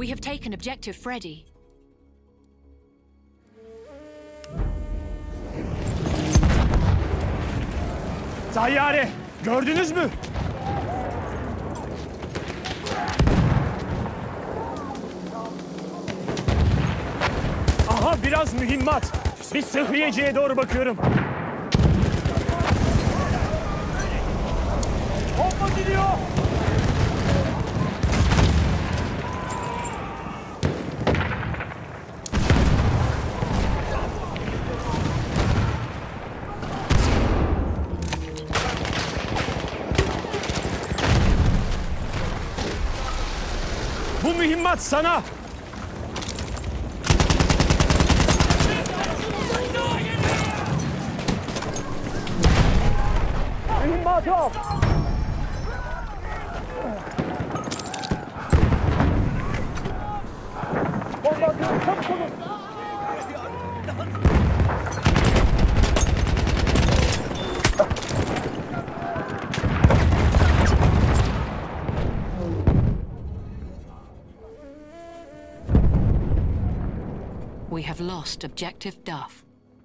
have taken objective Freddy. Tayyare, gördünüz mü? Aha, biraz mühimmat. Bir sıhhiyeciye doğru bakıyorum. Bomba gidiyor. Bu mühimmat sana. Mühimmat yok. Bomba atıyor, çabuk olun. We have lost objective Duff.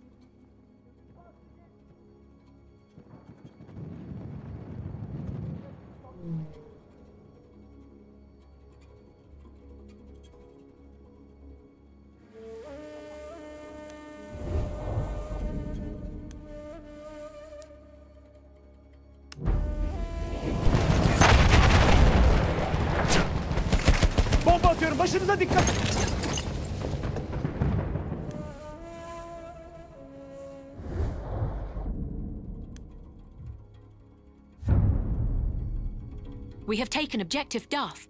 Bomba atıyorum, başınıza dikkat. We have taken objective Duff.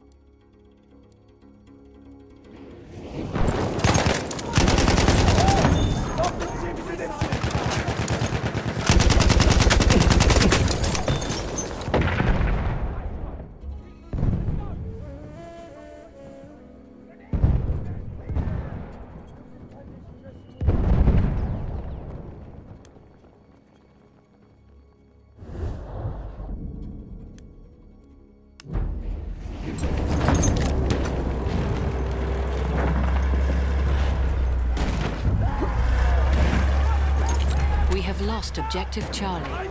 We have lost objective Charlie.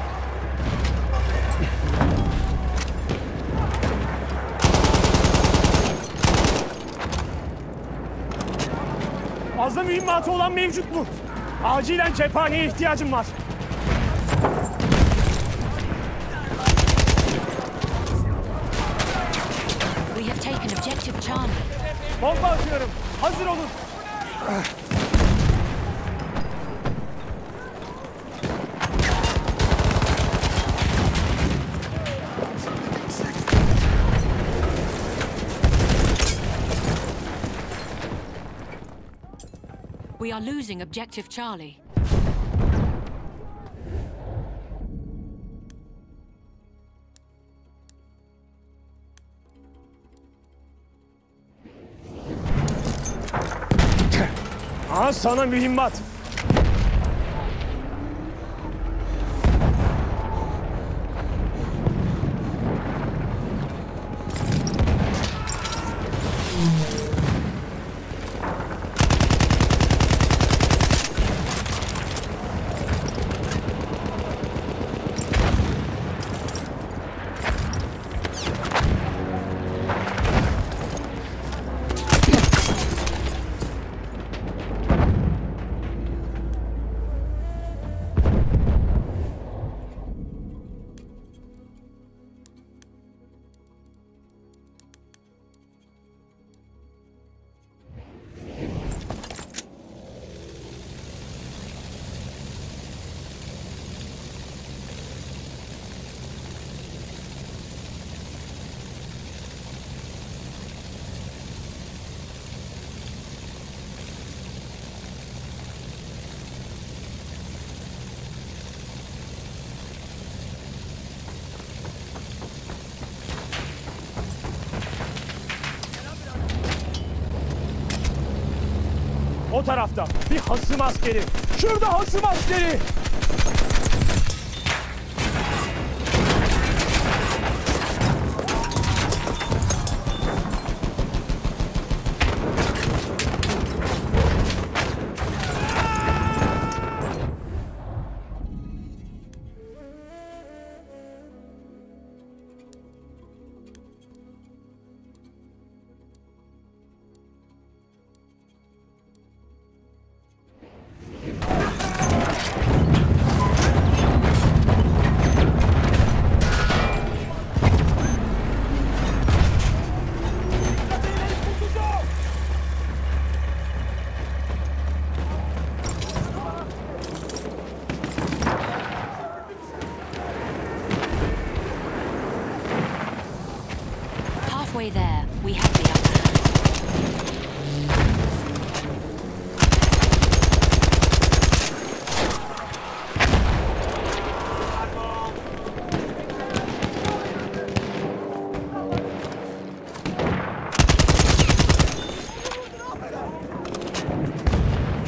Fazla mühimmatı olan mevcut mu? Acilen cephaneye ihtiyacım var. We have taken objective Charlie. Bomba atıyorum. Hazır olun. We are losing objective Charlie. Aha, sana mühimmat. O tarafta bir hasım askeri. Şurada hasım askeri.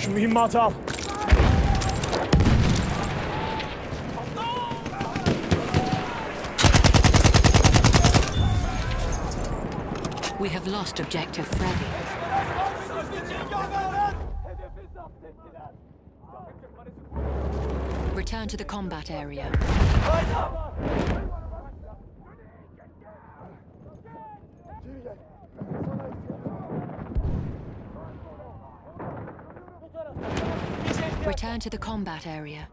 Şu mühimmatı al. We have lost objective Freddy. Return to the combat area. Return to the combat area.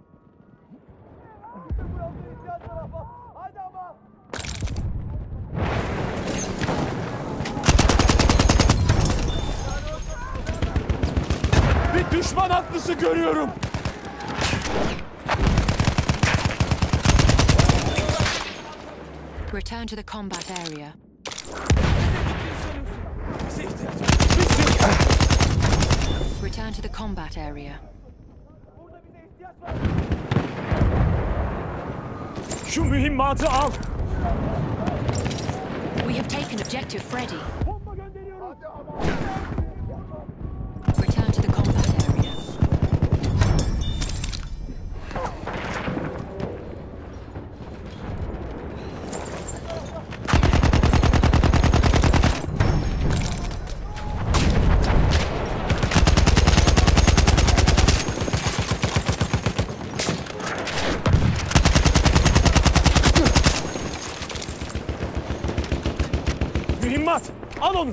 Bir düşman atlısı görüyorum. Return to the combat area. Return to the combat area. Şu mühimmatı al. We have taken objective Freddy. Bomba gönderiyorum. Return to the combat area. Mühimmat, al onu.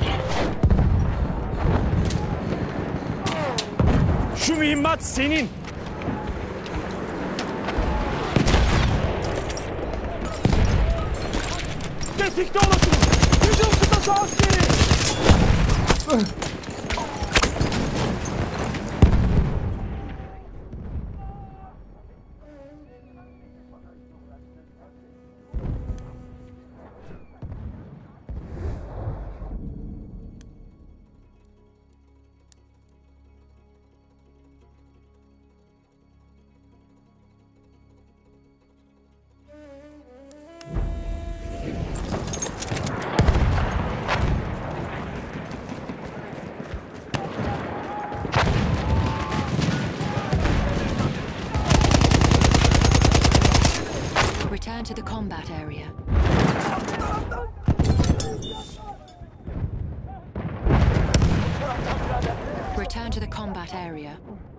Şu mühimmat senin. Tetikte olasınız. Hücum kıtası askeri. Return to the combat area. Return to the combat area.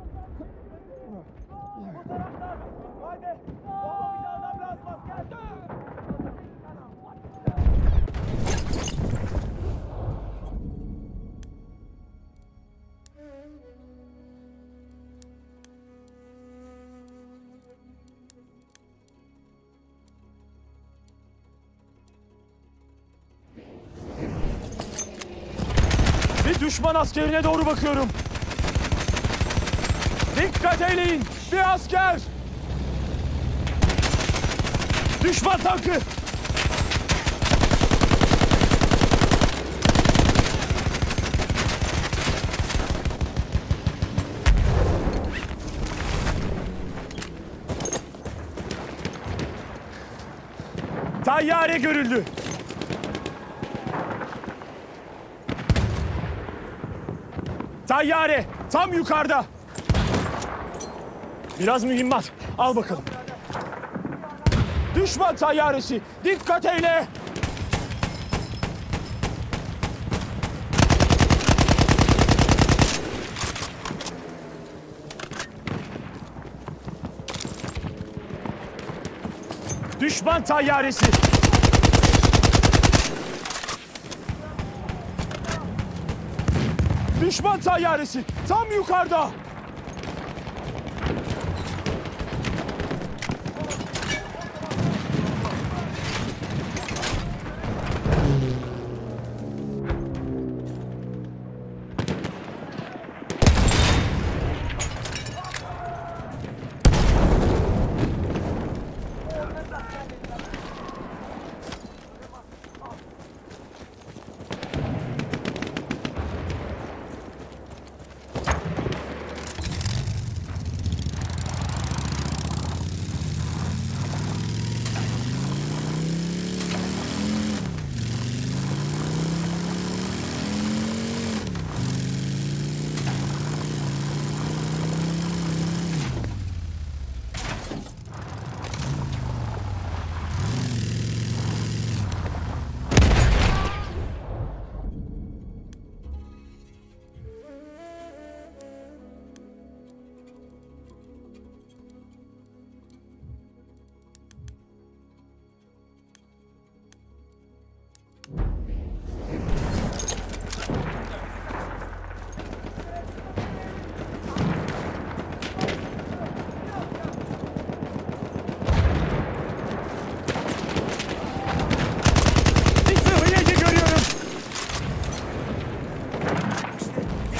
Bir düşman askerine doğru bakıyorum. Dikkat eyleyin. Bir asker. Düşman tankı. Tayyare görüldü. Tayyare tam yukarıda. Biraz mühimmat. Al bakalım. Düşman tayyaresi. Dikkat eyle. Düşman tayyaresi. Düşman tayyaresi tam yukarıda.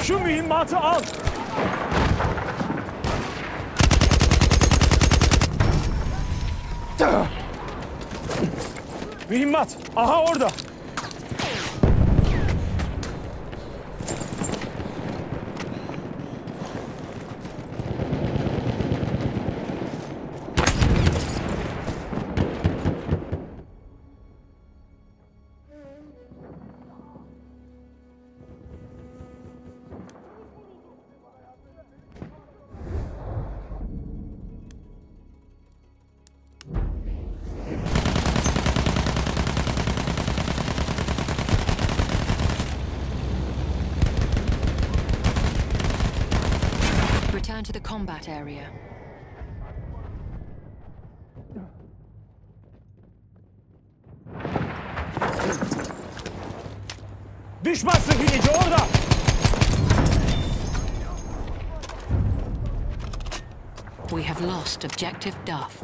Şu mühimmatı al. Mühimmat. Aha orada. Return to the combat area. Düşman sıhhiyeci orada. We have lost objective Duff.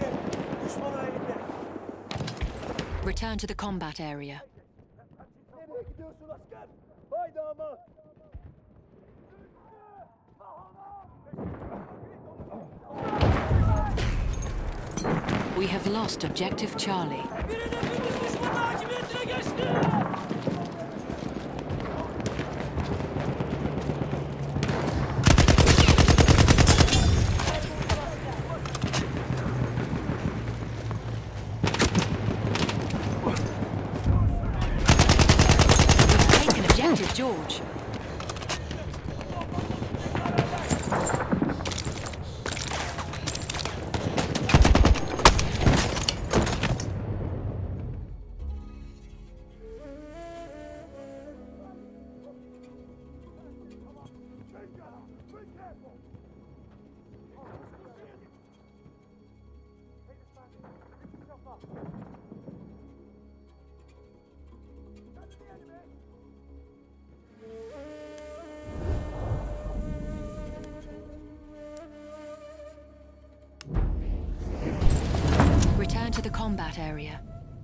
Return to the combat area. Nereye gidiyorsun asker? Haydi ama. We have lost objective Charlie. Bir hedefimiz düşman hakimiyetine geçti. We've taken objective George. Return to the combat area.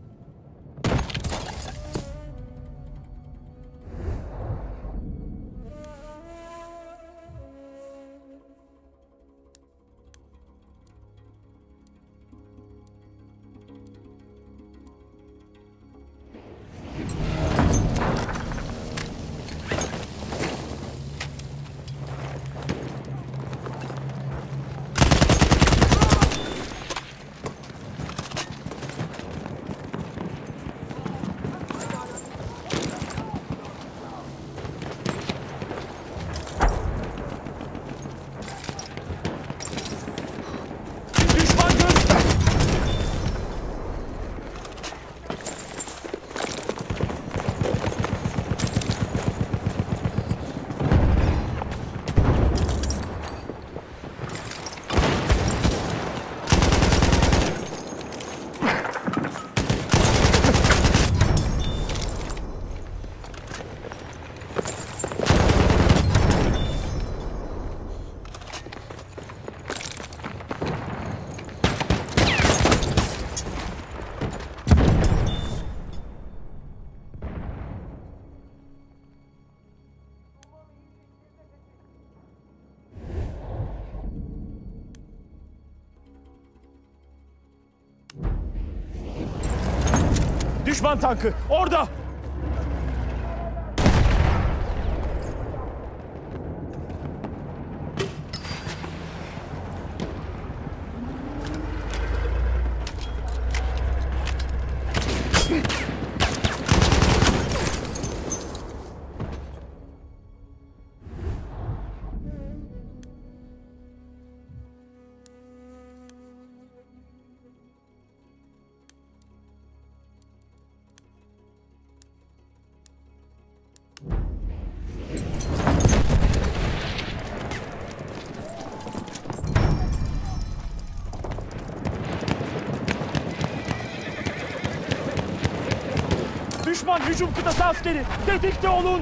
Düşman göz. Düşman tankı orada. Düşman hücum kıtası askeri. Tetikte olun.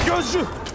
Gözcü!